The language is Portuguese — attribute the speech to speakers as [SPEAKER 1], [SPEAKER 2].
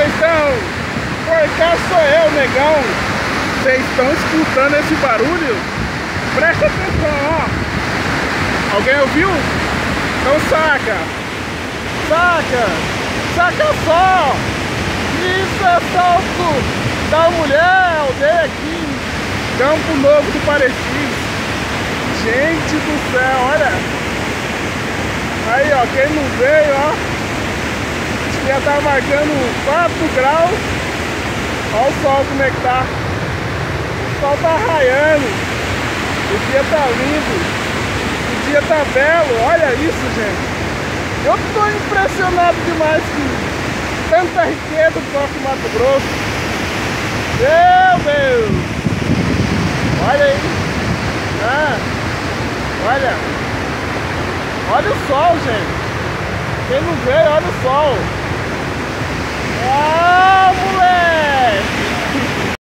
[SPEAKER 1] Então, por cá sou eu, negão. Vocês estão escutando esse barulho? Presta atenção, ó. Alguém ouviu? Então saca. Saca só. Isso é salto da mulher. Alguém aqui em Campo Novo do Parecis. Gente do céu, olha. Aí, ó, quem não veio, ó. Já tá marcando 4 graus. Olha o sol como é que tá. O sol tá raiando. O dia tá lindo. O dia tá belo. Olha isso, gente. Eu tô impressionado demais com tanta riqueza do nosso Mato Grosso. Meu Deus. Olha aí. Olha o sol, gente. Quem não vê, olha o sol.